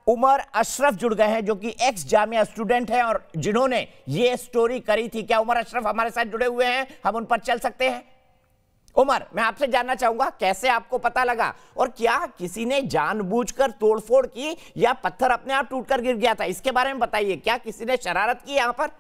उमर अशरफ जुड़ गए हैं, जो कि एक्स जामिया स्टूडेंट हैं और जिन्होंने ये स्टोरी करी थी। क्या उमर अशरफ हमारे साथ जुड़े हुए हैं? हम उन पर चल सकते हैं। उमर, मैं आपसे जानना चाहूंगा कैसे आपको पता लगा, और क्या किसी ने जानबूझकर तोड़फोड़ की या पत्थर अपने आप टूटकर गिर गया था? इसके बारे में बताइए, क्या किसी ने शरारत की यहां पर?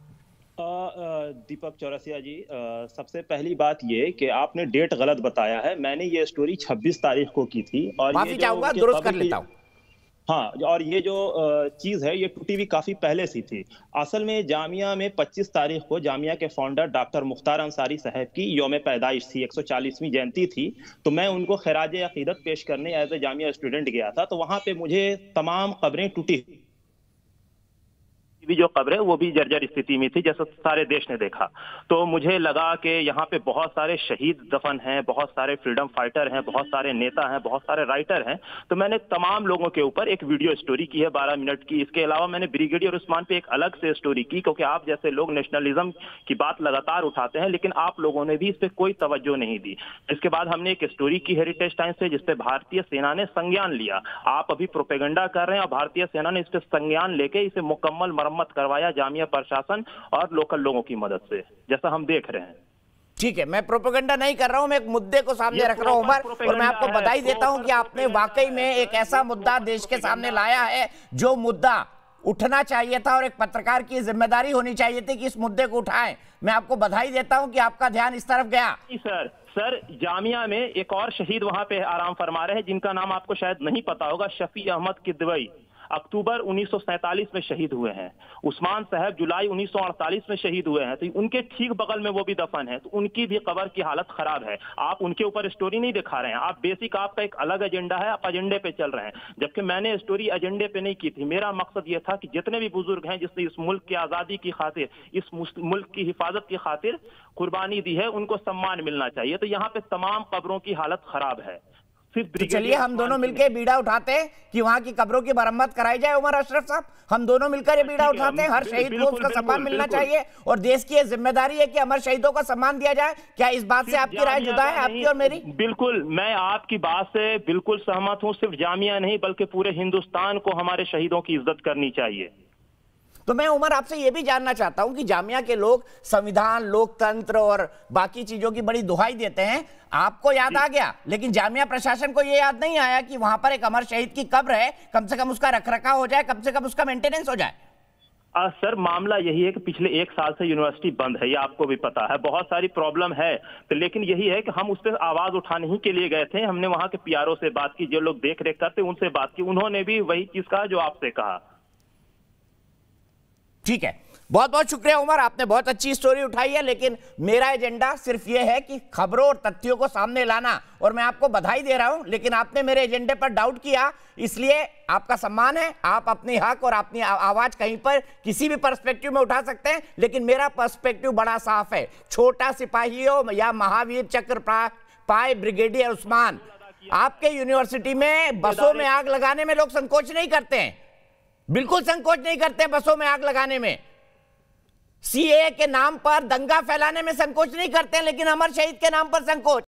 दीपक चौरसिया जी, सबसे पहली बात ये कि आपने डेट गलत बताया है। मैंने ये स्टोरी 26 तारीख को की थी और माफी चाहूंगा, दुरुस्त कर लेता हूं। हाँ, और ये जो चीज है ये टूटी हुई काफी पहले सी थी। असल में जामिया में 25 तारीख को जामिया के फाउंडर डॉक्टर मुख्तार अंसारी साहब की यौम पैदाइश थी, 140वीं जयंती थी। तो मैं उनको खिराज अकीदत पेश करने एज ए जामिया स्टूडेंट गया था। तो वहां पे मुझे तमाम कब्रें टूटी भी जो कब्र है वो भी जर्जर स्थिति में थी, जैसा सारे देश ने देखा। तो मुझे लगा कि यहाँ पे बहुत सारे शहीद दफन हैं, बहुत सारे फ्रीडम फाइटर हैं, बहुत सारे नेता हैं, बहुत सारे राइटर हैं। तो मैंने तमाम लोगों के ऊपर एक वीडियो स्टोरी की है 12 मिनट की। इसके अलावा मैंने ब्रिगेडियर उस्मान पे एक अलग से स्टोरी की, क्योंकि आप जैसे लोग नेशनलिज्म की बात लगातार उठाते हैं, लेकिन आप लोगों ने भी इस पर कोई तवज्जो नहीं दी। इसके बाद हमने एक स्टोरी की हेरिटेज टाइम्स से, जिसपे भारतीय सेना ने संज्ञान लिया। आप अभी प्रोपेगेंडा कर रहे हैं और भारतीय सेना ने इस पर संज्ञान लेके इसे मुकम्मल मरम्मत करवाया जामिया प्रशासन और लोकल लोगों की मदद से, जैसा हम देख रहे हैं। ठीक है, मैं प्रोपेगेंडा नहीं कर रहा हूं, मैं एक मुद्दे को सामने रख रहा हूं उमर, और मैं आपको बधाई देता हूं कि आपने वाकई में एक ऐसा मुद्दा देश के सामने लाया है जो मुद्दा उठना चाहिए था और एक पत्रकार की जिम्मेदारी होनी चाहिए थी कि इस मुद्दे को उठाएं। मैं आपको बधाई देता हूं कि आपका ध्यान इस तरफ गया। सर, जामिया में एक और शहीद वहां पे आराम फरमा रहे हैं, जिनका नाम आपको शायद नहीं पता होगा। शफी अहमद किदवई अक्टूबर 1947 में शहीद हुए हैं। उस्मान साहब जुलाई 1948 में शहीद हुए हैं। तो उनके ठीक बगल में वो भी दफन है, तो उनकी भी कब्र की हालत खराब है। आप उनके ऊपर स्टोरी नहीं दिखा रहे हैं। आप बेसिक, आपका एक अलग एजेंडा है, आप एजेंडे पे चल रहे हैं, जबकि मैंने स्टोरी एजेंडे पे नहीं की थी। मेरा मकसद ये था कि जितने भी बुजुर्ग हैं जिसने इस मुल्क की आजादी की खातिर, इस मुल्क की हिफाजत की खातिर कुर्बानी दी है, उनको सम्मान मिलना चाहिए। तो यहाँ पे तमाम कब्रों की हालत खराब है। तो चलिए हम दोनों मिलकर बीड़ा उठाते हैं कि वहां की कब्रों की मरम्मत कराई जाए। उमर अशरफ साहब, हम दोनों मिलकर ये बीड़ा उठाते हैं। हर शहीद को उसका सम्मान मिलना चाहिए और देश की ये जिम्मेदारी है कि अमर शहीदों का सम्मान दिया जाए। क्या इस बात से आपकी राय जुदा है, आपकी और मेरी? बिल्कुल, मैं आपकी बात से बिल्कुल सहमत हूँ। सिर्फ जामिया नहीं बल्कि पूरे हिंदुस्तान को हमारे शहीदों की इज्जत करनी चाहिए। तो मैं उमर आपसे यह भी जानना चाहता हूं कि जामिया के लोग संविधान, लोकतंत्र और बाकी चीजों की बड़ी दुहाई देते हैं। आपको याद आ गया, लेकिन जामिया प्रशासन को यह याद नहीं आया कि वहां पर एक अमर शहीद की कब्र है, कम से कम उसका रखरखाव हो जाए, कम से कम उसका मेंटेनेंस हो जाए। सर, मामला यही है कि पिछले 1 साल से यूनिवर्सिटी बंद है, ये आपको भी पता है। बहुत सारी प्रॉब्लम है, तो लेकिन यही है कि हम उस पर आवाज उठाने ही के लिए गए थे। हमने वहां के पीआरओ से बात की, जो लोग देख रेख करते उनसे बात की, उन्होंने भी वही चीज कहा जो आपसे कहा। ठीक है, बहुत बहुत शुक्रिया उमर, आपने बहुत अच्छी स्टोरी उठाई है, लेकिन मेरा एजेंडा सिर्फ यह है कि खबरों और तथ्यों को सामने लाना, और मैं आपको बधाई दे रहा हूं। लेकिन आपने मेरे एजेंडे पर डाउट किया, इसलिए आपका सम्मान है, आप अपनी हक और अपनी आवाज कहीं पर किसी भी पर्सपेक्टिव में उठा सकते हैं, लेकिन मेरा पर्सपेक्टिव बड़ा साफ है। छोटा सिपाहियों या महावीर चक्र पाए ब्रिगेडियर उस्मान, आपके यूनिवर्सिटी में बसों में आग लगाने में लोग संकोच नहीं करते हैं, बिल्कुल संकोच नहीं करते बसों में आग लगाने में। सीए के नाम पर दंगा फैलाने में संकोच नहीं करते हैं, लेकिन अमर शहीद के नाम पर संकोच।